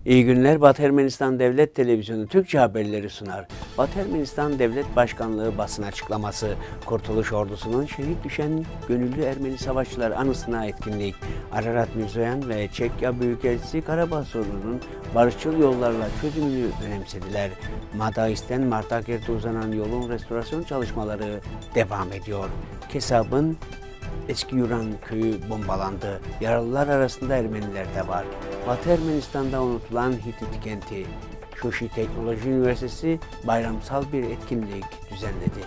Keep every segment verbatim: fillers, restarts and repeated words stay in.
İyi günler. Batı Ermenistan Devlet Televizyonu Türkçe haberleri sunar. Batı Ermenistan Devlet Başkanlığı basın açıklaması. Kurtuluş Ordusu'nun şehit düşen gönüllü Ermeni savaşçılar anısına etkinlik. Ararat Mirzoyan ve Çekya Büyükelçisi Karabağ sorununun barışçıl yollarla çözümünü önemsediler. Madais'ten Martakert'e uzanan yolun restorasyon çalışmaları devam ediyor. Kesab'ın Eskiyuran köyü bombalandı. Yaralılar arasında Ermeniler de var. Batı Ermenistan'da unutulan Hitit kenti. Şuşi Teknoloji Üniversitesi bayramsal bir etkinlik düzenledi.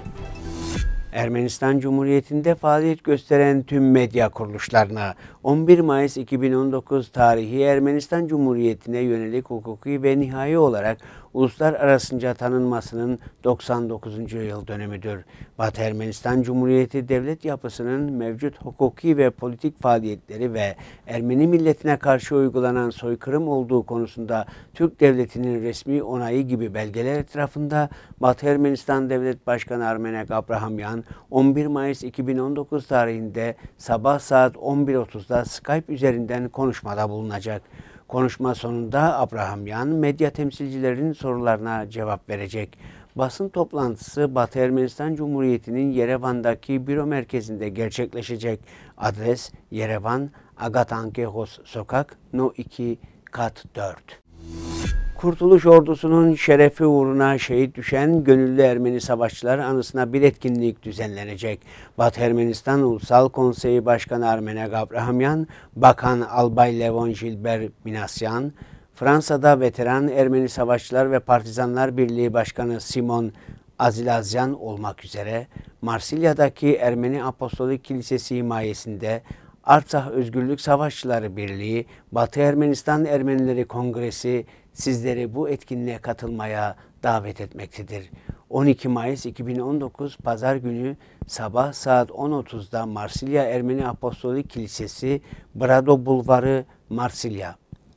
Ermenistan Cumhuriyeti'nde faaliyet gösteren tüm medya kuruluşlarına on bir Mayıs iki bin on dokuz tarihi Ermenistan Cumhuriyeti'ne yönelik hukuki ve nihai olarak uluslararasınca tanınmasının doksan dokuzuncu yıl dönümüdür. Batı Ermenistan Cumhuriyeti devlet yapısının mevcut hukuki ve politik faaliyetleri ve Ermeni milletine karşı uygulanan soykırım olduğu konusunda Türk Devleti'nin resmi onayı gibi belgeler etrafında Batı Ermenistan Devlet Başkanı Armenek Abrahamyan on bir Mayıs iki bin on dokuz tarihinde sabah saat on bir otuzda Skype üzerinden konuşmada bulunacak. Konuşma sonunda Abrahamyan medya temsilcilerinin sorularına cevap verecek. Basın toplantısı Batı Ermenistan Cumhuriyeti'nin Yerevan'daki büro merkezinde gerçekleşecek. Adres Yerevan, Agatankehos Sokak, No iki, Kat dört. Kurtuluş Ordusu'nun şerefi uğruna şehit düşen gönüllü Ermeni savaşçılar anısına bir etkinlik düzenlenecek. Batı Ermenistan Ulusal Konseyi Başkanı Armenek Abrahamyan, Bakan Albay Levon Gilbert Minasyan, Fransa'da veteran Ermeni Savaşçılar ve Partizanlar Birliği Başkanı Simon Azilazyan olmak üzere Marsilya'daki Ermeni Apostolik Kilisesi himayesinde Artsakh Özgürlük Savaşçıları Birliği, Batı Ermenistan Ermenileri Kongresi sizleri bu etkinliğe katılmaya davet etmektedir. on iki Mayıs iki bin on dokuz Pazar günü sabah saat on otuzda Marsilya Ermeni Apostolik Kilisesi, Brado Bulvarı, Marsilya.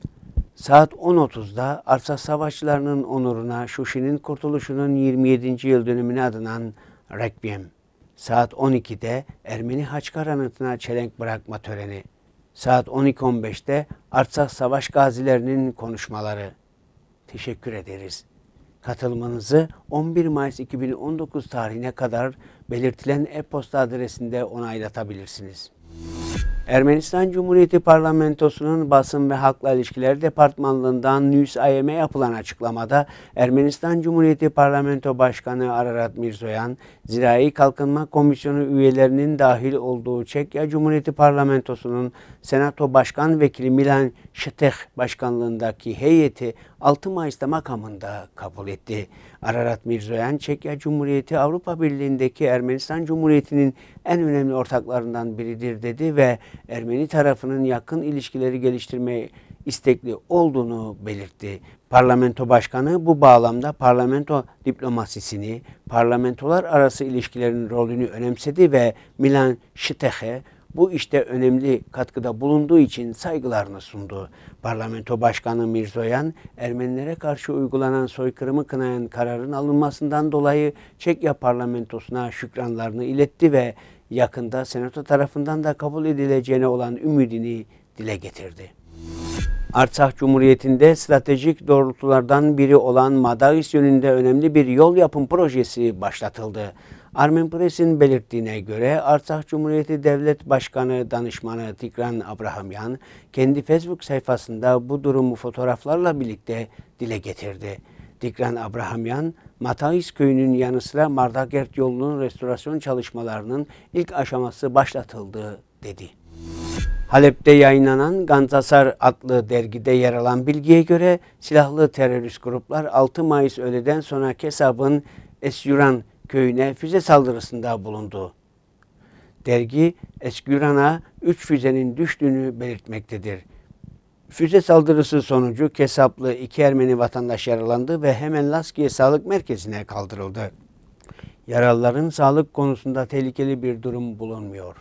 Saat on otuzda Artsakh Savaşçılarının onuruna Şuşi'nin kurtuluşunun yirmi yedinci yıl dönümüne adanan Requiem. Saat on ikide Ermeni Haçkar anıtına çelenk bırakma töreni. Saat on iki on beşte Artsakh Savaş gazilerinin konuşmaları. Teşekkür ederiz. Katılmanızı on bir Mayıs iki bin on dokuz tarihine kadar belirtilen e-posta adresinde onaylatabilirsiniz. Ermenistan Cumhuriyeti Parlamentosu'nun Basın ve Halkla İlişkiler Departmanlığından News I M'e yapılan açıklamada Ermenistan Cumhuriyeti Parlamento Başkanı Ararat Mirzoyan, Zirai Kalkınma Komisyonu üyelerinin dahil olduğu Çekya Cumhuriyeti Parlamentosu'nun Senato Başkan Vekili Milan Şiteh başkanlığındaki heyeti altı Mayıs'ta makamında kabul etti. Ararat Mirzoyan, Çekya Cumhuriyeti Avrupa Birliği'ndeki Ermenistan Cumhuriyeti'nin en önemli ortaklarından biridir dedi ve Ermeni tarafının yakın ilişkileri geliştirmeye istekli olduğunu belirtti. Parlamento Başkanı bu bağlamda parlamento diplomasisini, parlamentolar arası ilişkilerin rolünü önemsedi ve Milan Şiteh'e bu işte önemli katkıda bulunduğu için saygılarını sundu. Parlamento Başkanı Mirzoyan, Ermenilere karşı uygulanan soykırımı kınayan kararın alınmasından dolayı Çekya parlamentosuna şükranlarını iletti ve yakında Senato tarafından da kabul edileceğine olan ümidini dile getirdi. Artsakh Cumhuriyeti'nde stratejik doğrultulardan biri olan Madagis yönünde önemli bir yol yapım projesi başlatıldı. Armen Press'in belirttiğine göre Artsakh Cumhuriyeti Devlet Başkanı Danışmanı Tigran Abrahamyan kendi Facebook sayfasında bu durumu fotoğraflarla birlikte dile getirdi. Tigran Abrahamyan, Matagis köyünün yanı sıra Mardakert yolunun restorasyon çalışmalarının ilk aşaması başlatıldı dedi. Halep'te yayınlanan Gantasar adlı dergide yer alan bilgiye göre silahlı terörist gruplar altı Mayıs öğleden sonra Kesab'ın Esyuran köyüne füze saldırısında bulundu. Dergi Eskiyuran'a üç füzenin düştüğünü belirtmektedir. Füze saldırısı sonucu Kesaplı iki Ermeni vatandaş yaralandı ve hemen Laskiye Sağlık Merkezi'ne kaldırıldı. Yaralıların sağlık konusunda tehlikeli bir durum bulunmuyor.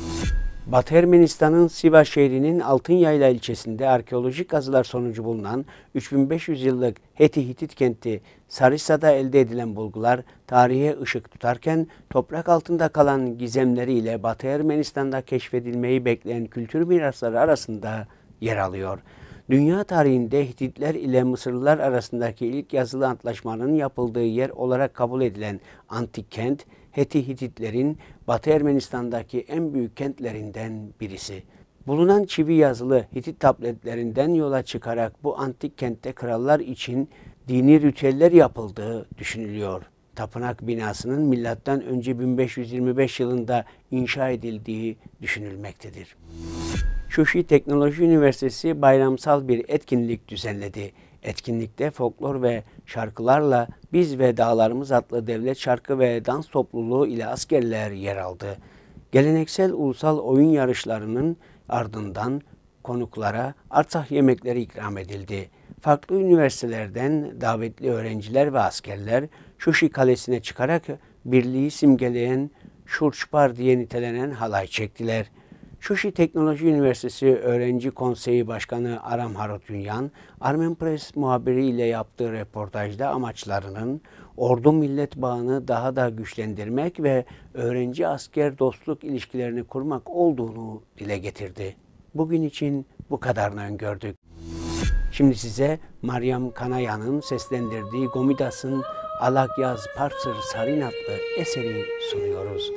Batı Ermenistan'ın Sivas şehrinin Altınyayla ilçesinde arkeolojik kazılar sonucu bulunan üç bin beş yüz yıllık Heti Hitit kenti Sarissa'da elde edilen bulgular tarihe ışık tutarken toprak altında kalan gizemleriyle Batı Ermenistan'da keşfedilmeyi bekleyen kültür mirasları arasında yer alıyor. Dünya tarihinde Hititler ile Mısırlılar arasındaki ilk yazılı antlaşmanın yapıldığı yer olarak kabul edilen antik kent, Heti Hititlerin Batı Ermenistan'daki en büyük kentlerinden birisi. Bulunan çivi yazılı Hitit tabletlerinden yola çıkarak bu antik kentte krallar için dini ritüeller yapıldığı düşünülüyor. Tapınak binasının milattan önce bin beş yüz yirmi beş yılında inşa edildiği düşünülmektedir. Şuşi Teknoloji Üniversitesi bayramsal bir etkinlik düzenledi. Etkinlikte folklor ve şarkılarla Biz ve Dağlarımız adlı devlet şarkı ve dans topluluğu ile askerler yer aldı. Geleneksel ulusal oyun yarışlarının ardından konuklara Artsakh yemekleri ikram edildi. Farklı üniversitelerden davetli öğrenciler ve askerler Şuşi Kalesi'ne çıkarak birliği simgeleyen Şurçpar diye nitelenen halay çektiler. Şuşi Teknoloji Üniversitesi Öğrenci Konseyi Başkanı Aram Harutyunyan, Armen Press muhabiri ile yaptığı röportajda amaçlarının ordu-millet bağını daha da güçlendirmek ve öğrenci-asker dostluk ilişkilerini kurmak olduğunu dile getirdi. Bugün için bu kadarını öngördük. Şimdi size Meryem Kanaya'nın seslendirdiği Gomidas'ın Alak Yaz Parsır Sarin adlı eseri sunuyoruz.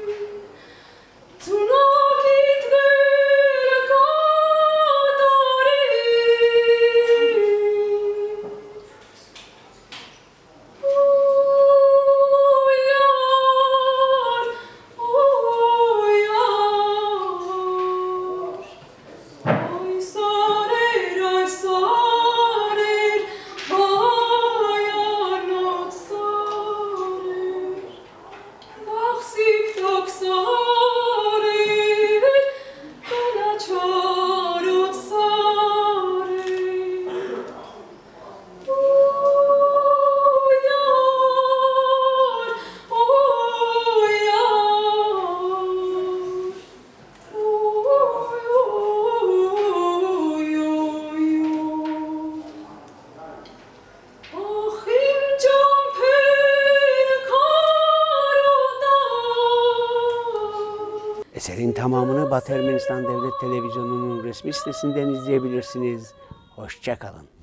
Eserin tamamını Batı Ermenistan Devlet Televizyonu'nun resmi sitesinden izleyebilirsiniz. Hoşça kalın.